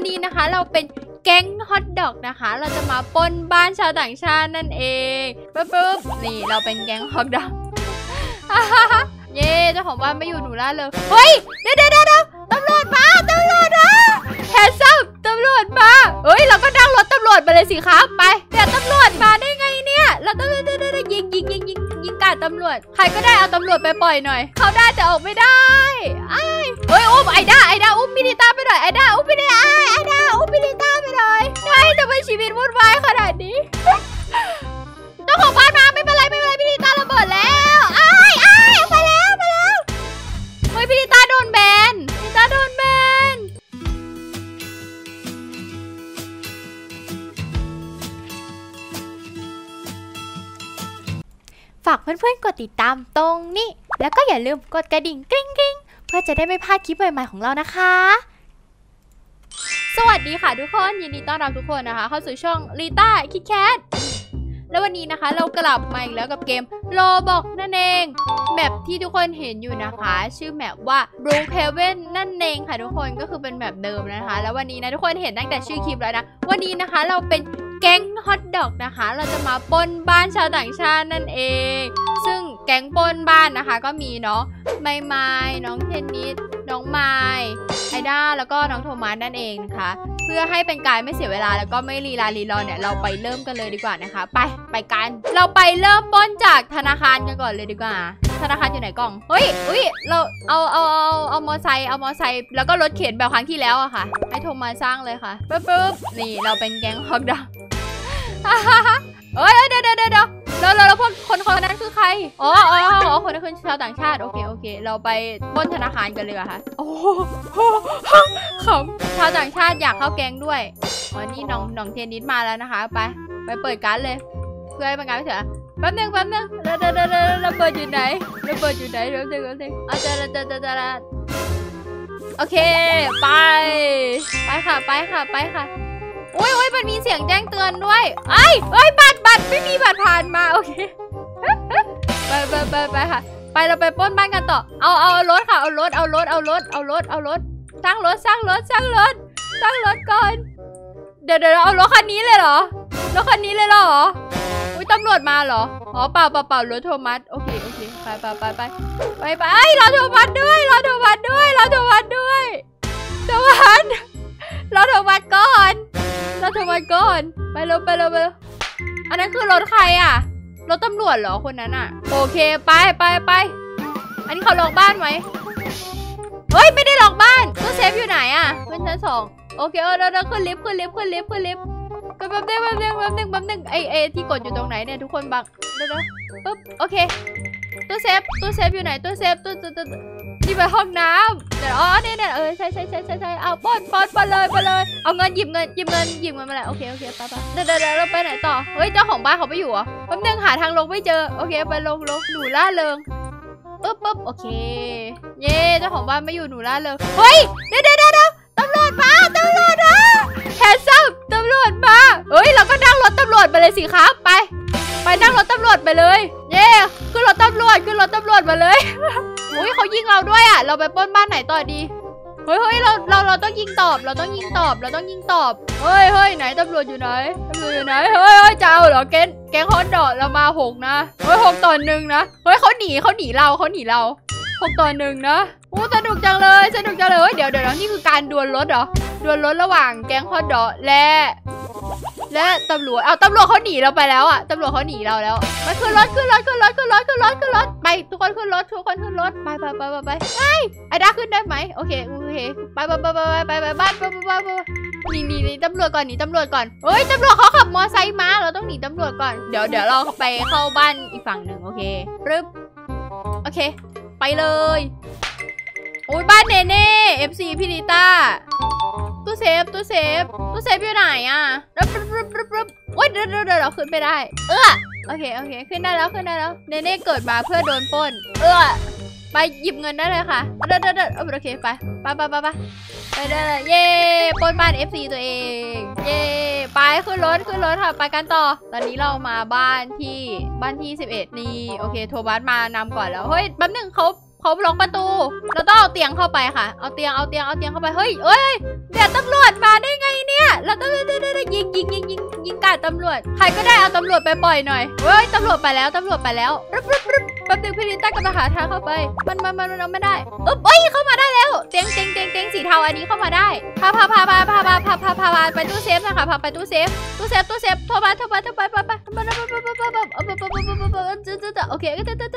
นี้นะคะเราเป็นแก๊งฮอทดอกนะคะเราจะมาปล้นบ้านชาวต่างชาตินั่นเองปุ๊บนี่เราเป็นแก๊งฮอทดอกเย่เจ้าของบ้านไม่อยู่หนูล่าเลยเฮ้ยเดี๋ยวตำรวจมาแฮนซัมตำรวจมาเฮ้ยเราก็นั่งรถตำรวจไปเลยสิครับไปเดี๋ยวตำรวจมาได้ไงเนี่ยเราต้องยิงกาดตำรวจใครก็ได้เอาตำรวจไปปล่อยหน่อยเขาได้แต่ออกไม่ได้เฮ้ยอุ้มไอด้าอุ้มมินิต้าไปหน่อยไอด้าอุ้มมินิต้าไปหน่อยใช่ทำไมชีวิตวุ่นวายขนาดนี้เจ้าของบ้านมาไม่เป็นไรมินิต้าระเบิดแล้วไปแล้วเฮ้ยมินิต้าโดนแบนฝากเพื่อนๆกดติดตามตรงนี้แล้วก็อย่าลืมกดกระดิ่งกริ๊งเพื่อจะได้ไม่พลาดคลิปใหม่ๆของเรานะคะสวัสดีค่ะทุกคนยินดีต้อนรับทุกคนนะคะเข้าสู่ช่องลีต้าคิดแคทแล้ววันนี้นะคะเรากลับมาอีกแล้วกับเกมโรบอกนั่นเองแมปที่ทุกคนเห็นอยู่นะคะชื่อแมปว่าบรูคเฮเว่นนั่นเองค่ะทุกคนก็คือเป็นแมปเดิมนะคะแล้ววันนี้นะทุกคนเห็นตั้งแต่ชื่อคลิปแล้วนะวันนี้นะคะเราเป็นแก๊งฮอทดอกนะคะเราจะมาปล้นบ้านชาวต่างชาตินั่นเองซึ่งแก๊งปล้นบ้านนะคะก็มีเนาะไมน้องเทนนิสน้องไมไอด้าแล้วก็น้องโทมัสนั่นเองนะคะเพื่อให้เป็นการไม่เสียเวลาแล้วก็ไม่รีรอเนี่ยเราไปเริ่มกันเลยดีกว่านะคะไปกันเราไปเริ่มปล้นจากธนาคารกันก่อนเลยดีกว่าธนาคารอยู่ไหนกล่องเฮ้ยเราเอามอไซค์แล้วก็รถเข็นแบบครั้งที่แล้วอะค่ะให้โทมัสสร้างเลยค่ะปุ๊บนี่เราเป็นแก๊งฮอทดอกเฮ้ยเดี๋ยวแล้วพวกคนนั้นคือใครอ๋อคนนั้นคือชาวต่างชาติโอเคเราไปปล้นธนาคารกันเลยค่ะโอ้ขำชาวต่างชาติอยากเข้าแก๊งด้วยอ๋อนี่น้องเทนนิสมาแล้วนะคะไปเปิดการ์ดเลยเพื่อให้เป็นการไม่เสียแป๊บนึงเราเปิดอยู่ไหนเดี๋ยวเอาเจอโอเคไปค่ะอุ้ยมันมีเสียงแจ้งเตือนด้วยบัตรไม่มีบัตรผ่านมาโอเคไปค่ะไปเราไปปล้นบ้านกันต่อเอารถค่ะเอารถสร้างรถก่อนเดี๋ยวเอารถคันนี้เลยเหรออุ้ยตำรวจมาเหรออ๋อเปล่ารถโทมัสโอเคไปรถโทมัสด้วยรถโทมัสก่อนไปเร็วอันนั้นคือรถใครอ่ะรถตำรวจเหรอคนนั้นอ่ะโอเคไปอันนี้เขาล็อกบ้านไหมเฮ้ยไม่ได้ล็อกบ้านตู้เซฟอยู่ไหนอ่ะขึ้นชั้น2โอเคเราขึ้นลิฟต์ก็แป๊บนึงไอที่กดอยู่ตรงไหนเนี่ยทุกคนบังเดี๋ยวปุ๊บโอเคตู้เซฟอยู่ไหนตู้ที่ไปห้องน้ำเดี๋ยวเนี่ยใช่เอาปล้นเลยเอาเงินหยิบเงินมาเลยโอเคไปเดี๋ยวเราไปไหนต่อเฮ้ยเจ้าของบ้านเขาไม่อยู่เหรอแป๊บนึงหาทางลงไม่เจอโอเคไปลงหนูล่าเริงปุ๊บโอเคเย่เจ้าของบ้านไม่อยู่หนูล่าเริงเฮ้ยเดี๋ยวตำรวจมาแฮนซัมตำรวจมาเฮ้ยเราก็นั่งรถตำรวจไปเลยสิครับไปนั่งรถตำรวจไปเลยเย่ขึ้นรถตำรวจมาเลยอุ้ยเขายิงเราด้วยอ่ะเราไปปล้นบ้านไหนต่อดีเฮ้ยเราต้องยิงตอบเฮ้ยไหนตำรวจอยู่ไหนเฮ้ยจะเอาเหรอแก๊งฮอทดอกเรามา6นะเฮ้ย6 ต่อ 1นะเฮ้ยเขาหนีเรา6 ต่อ 1นะโอ้สนุกจังเลยเฮ้ยเดี๋ยวนี่คือการดวลรถเหรอดวลรถระหว่างแก๊งฮอทดอกและตำรวจตำรวจเขาหนีเราไปแล้วอ่ะตำรวจเขาหนีเราแล้วไปขึ้นรถไปทุกคนขึ้นรถไปไอ้ด้าขึ้นได้ไหมโอเคไปบ้านหนีตำรวจก่อนเฮ้ยตำรวจเขาขับมอไซค์มาเราต้องหนีตำรวจก่อนเดี๋ยวเราไปเข้าบ้านอีกฝั่งหนึ่งโอเคปึ๊บโอเคไปเลยโอ้ยบ้านเน่ FC พี่นิต้าตู้เซฟอยู่ไหนอ่ะโอ้ยเดี๋ยวเราขึ้นไปได้โอเคขึ้นได้แล้วเน่เกิดมาเพื่อโดนปล้นไปหยิบเงินได้เลยค่ะโอเคไปได้เลยเย่ปล้นบ้าน FC ตัวเองเย่ไปขึ้นรถค่ะไปกันต่อตอนนี้เรามาบ้านที่11นี่โอเคโทมัสมานำก่อนแล้วเฮ้ยแป๊บนึงเขาล็อกประตูเราต้องเอาเตียงเข้าไปค่ะเอาเตียงเข้าไปเฮ้ยเดี๋ยวตำรวจมาได้ไงเราต้องยิงกาดตำรวจใครก็ได้เอาตำรวจไปปล่อยหน่อยเฮ้ยตำรวจไปแล้วแป๊บนึงพี่ลิต้ากำลังหาทางเข้าไปมันเอาไม่ได้เอ้ยเข้ามาได้แล้วเตียงสีเทาอันนี้เข้ามาได้พาไปตู้เซฟนะคะพาไปตู้เซฟโทรมาไปโอเค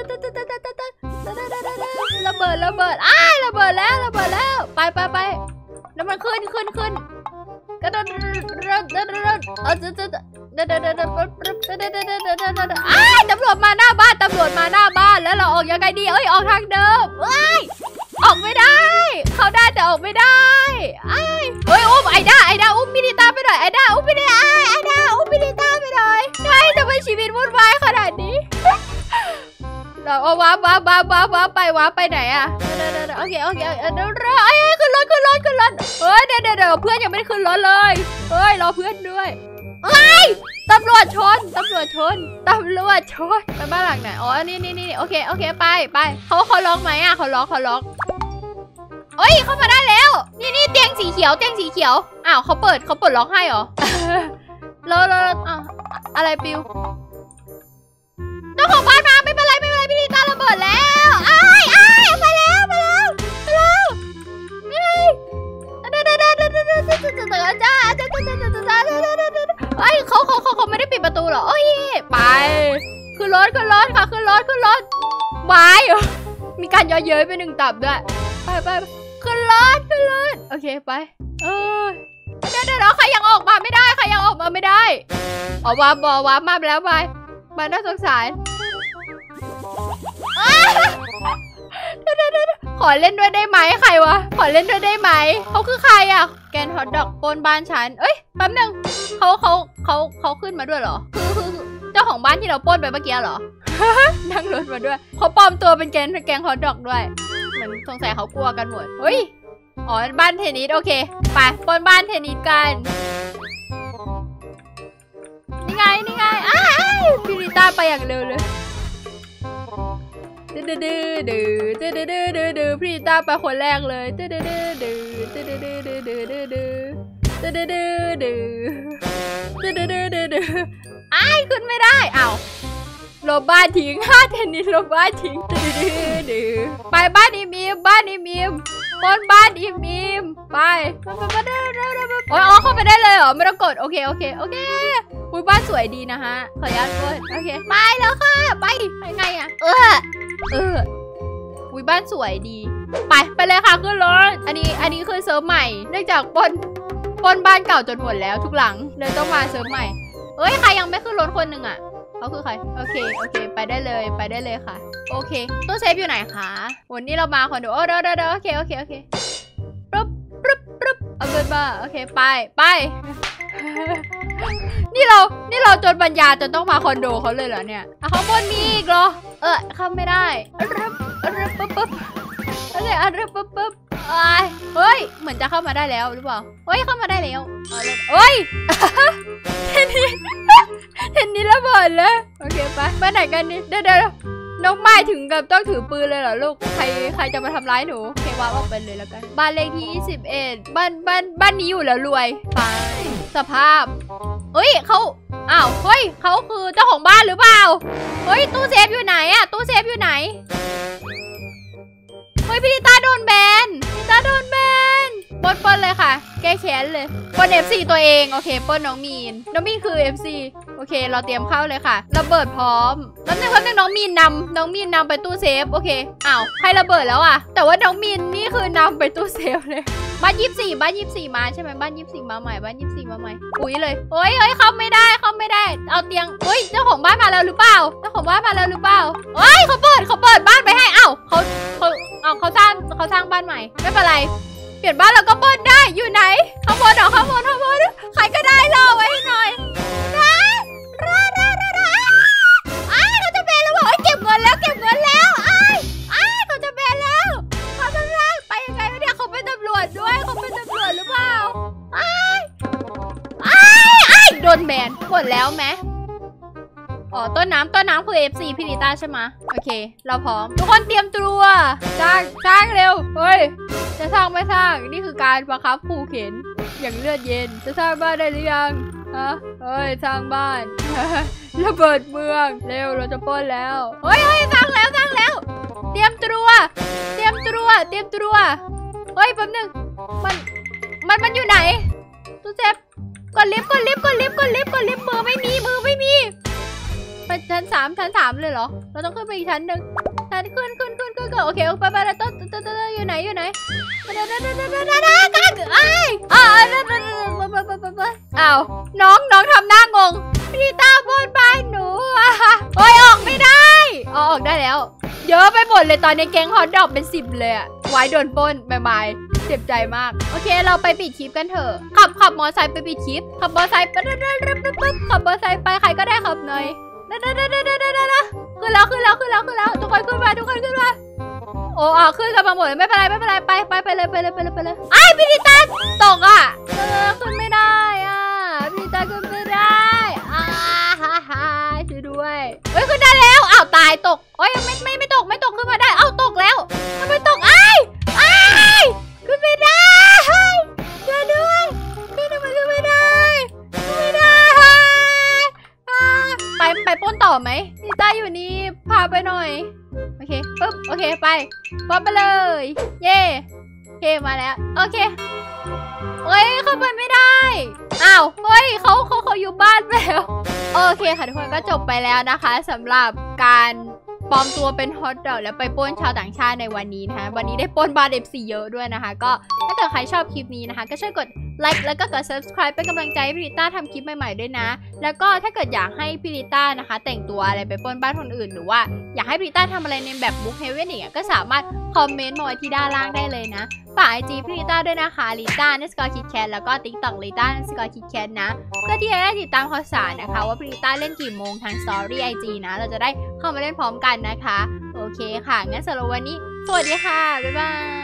ระเบิดระเบิดแล้วไปแล้วมันขึ้นกระโดดตำรวจมาหน้าบ้านแล้วเราออกยังไงดีออกทางเดิมออกไม่ได้เขาได้แต่ออกไม่ได้อุ้มไอด้าอุ้มมินิต้าไปหน่อยไอด้าอุ้มมินิต้าไปหน่อยทำไมชีวิตวุ่นวายขนาดนี้เราเอาว้าไปไหนอะโอเคขึ้นรถเดี๋ยวเพื่อนยังไม่ได้ขึ้นรถเลยรอเพื่อนด้วยตำรวจชนไปบ้านหลังไหนนี่โอเคไปเขาล็อกไหมอะเขาล็อกเข้ามาได้แล้วนี่เตียงสีเขียวอ้าวเขาเปิดล็อกให้เหรอแล้วอะไรปิวเจ้าของบ้านมาไม่เป็นไรพี่ลิต้าระเบิดแล้วไปแล้วเขาไม่ได้ปิดประตูหรอไปขึ้นรถค่ะขึ้นรถวายมีการย่อเย้ยไป1 ตับด้วยไปขึ้นรถโอเคไปเดี๋ยวใครยังออกมาไม่ได้ว้ามาแล้วไปน่าสงสารขอเล่นด้วยได้ไหมใครวะขอเล่นด้วยได้ไหมเขาคือใครอะแกนฮอตดอกปนบ้านฉันแป๊บนึงเขาขึ้นมาด้วยเหรอคือเจ้าของบ้านที่เราปล้นไปเมื่อกี้เหรอ นั่งรถมาด้วยเขาปลอมตัวเป็นแกงฮอตดอกด้วยเหมือนสงสัยเขากลัวกันหมดบ้านเทนนิสโอเคไปปล้นบ้านเทนนิสกันนี่ไงพี่ลิต้าไปอย่างเร็วเลยพี่ลิต้าไปคนแรกเลยขึ้นไม่ได้โลบ้านทิ้งเทนนิสโลบ้านทิ้งไปบ้านอีมีมบนบ้านอีมีมไปเข้าไปได้เลยเหรอไม่ต้องกดโอเคบ้านสวยดีนะฮะขออนุญาตกดโอเคไปแล้วค่ะไปไงอะบ้านสวยดีไปเลยค่ะขึ้นรถอันนี้คือเซิร์ฟใหม่เนื่องจากปนบ้านเก่าจนหมดแล้วทุกหลังเลยต้องมาเซิร์ฟใหม่ใครยังไม่ขึ้นรถคนหนึ่งอะเขาคือใครโอเคไปได้เลยค่ะโอเคตู้เซฟอยู่ไหนคะวันนี้เรามาคอนโดเดี๋ยวโอเคปึ๊บเอาเงินมาโอเคไปนี่เราจนปัญญาจนต้องมาคอนโดเขาเลยเหรอเนี่ยเขาบนมีอีกเหรอเข้าไม่ได้ปึ๊บเหมือนจะเข้ามาได้แล้วหรือเปล่าเข้ามาได้แล้วเทนนิสระเบิดเลยโอเคไปไหนกันนี่เดี๋ยวน้องไม้ถึงกับต้องถือปืนเลยเหรอลูกใครจะมาทำร้ายหนูเควาออกไปเลยแล้วกันบ้านเลขที่21บ้านนี้อยู่แล้วรวยไปสภาพเขาเขาคือเจ้าของบ้านหรือเปล่าตู้เซฟอยู่ไหนพี่ลิต้าโดนแบนปล้นเลยค่ะแก้แค้นเลยปล้น FC ตัวเองโอเคปล้นน้องมีนคือ FC โอเคเราเตรียมเข้าเลยค่ะระเบิดพร้อมแล้วนึงน้องมีนนำไปตู้เซฟโอเคใครระเบิดแล้วอะแต่ว่าน้องมีนนี่คือนำไปตู้เซฟเลยบ้าน24มาใช่ไหมบ้าน24มาใหม่อุ้ยเลยเข้าไม่ได้เอาเตียงเจ้าของบ้านมาแล้วหรือเปล่าเขาเปิดบ้านไปให้เขาสร้างบ้านใหม่ไม่เป็นไรเปลี่ยนบ้านเราก็ปล้นได้อยู่ไหนข้างบนใครก็ได้รอไว้ให้หน่อยเขาจะแบนแล้วบอกเก็บเงินแล้วเขาจะแบนแล้วเขาจะแบนไปยังไงเนี่ยเขาเป็นตำรวจด้วยหรือเปล่าโดนแบนหมดแล้วไหมต้นน้ำคือ FC พี่ลิต้าใช่ไหมโอเคเราพร้อมทุกคนเตรียมตัวสร้างเร็วจะสร้างไม่สร้างนี่คือการบังคับขู่เข็นอย่างเลือดเย็นจะสร้างบ้านได้หรือยังฮะเฮ้ยสร้างบ้าน ระเบิดเมืองเร็วเราจะปล้นแล้วเฮ้ยสร้างแล้วเตรียมตัวเฮ้ยแป๊บนึงมันอยู่ไหนตู้เซฟกดลิฟต์มือไม่มีไปชั้นสามเลยเหรอเราต้องขึ้นไปอีกชั้นหนึ่งชั้นขึ้นโอเคไปแล้วต้นอยู่ไหนอ้าวน้องทำหน้างงพี่ตาบนบ้านหนูโอ้ยออกไม่ได้ออกได้แล้วเยอะไปหมดเลยตอนนี้แก๊งฮอตดอกเป็น10เลยอะไว้โดนปล้นบายเจ็บใจมากโอเคเราไปปิดคลิปกันเถอะขับมอไซค์ไปปิดคลิปขับมอไซค์ไปขับมอไซค์ไปใครก็ได้ขับหน่อยขึ้นแล้วทุกคนขึ้นมาโอ้ขึ้นกันมาหมดไม่เป็นไรไปเลยไอ้พี่ดิตาตกอ่ะขึ้นไม่ได้อ่ะพี่ดิตาขึ้นไม่ได้ช่วยด้วยเฮ้ยขึ้นได้แล้วอ้าวตายตกโอ้ยไม่ตกขึ้นมาได้อ้าวตกแล้วทำไมตกไอ้ขึ้นไม่ได้ช่วยด้วยขึ้นไม่ได้ไปปล้นต่อไหมพี่ต้าอยู่นี่พาไปหน่อยโอเคปึ๊บโอเคไปปล้นไปเลยเย่โอเคมาแล้วโอเคเฮ้ยเข้าไปไม่ได้อ้าวเฮ้ยเขาอยู่บ้านไปแล้วโอเคค่ะทุกคนก็จบไปแล้วนะคะสำหรับการปลอมตัวเป็นฮอตดอกแล้วไปปล้นชาวต่างชาติในวันนี้นะคะวันนี้ได้ปล้นบ้าน FC เยอะด้วยนะคะก็ถ้าเกิดใครชอบคลิปนี้นะคะก็ช่วยกดไลค์แล้วก็กด subscribe เป็นกำลังใจให้พี่ลิต้าทำคลิปใหม่ๆด้วยนะแล้วก็ถ้าเกิดอยากให้พี่ลิต้านะคะแต่งตัวอะไรไปปล้นบ้านคนอื่นหรือว่าอยากให้พี่ลิต้าทำอะไรในแบบบุ๊กเฮเว่นอย่างเงี้ยก็สามารถคอมเมนต์มาไว้ที่ด้านล่างได้เลยนะฝาก IG พี่ลิต้าด้วยนะคะลิต้า_KitKatแล้วก็ TikTok ลิต้า_KitKatนะเพื่อที่จะได้ติดตามข่าวสารนะคะว่าพี่ลิต้าเล่นกี่โมงทาง Story IG นะเราจะได้เข้ามาเล่นพร้อมกันนะคะโอเคค่ะงั้นสำหรับวันนี้สวัสดีค่ะบ๊ายบาย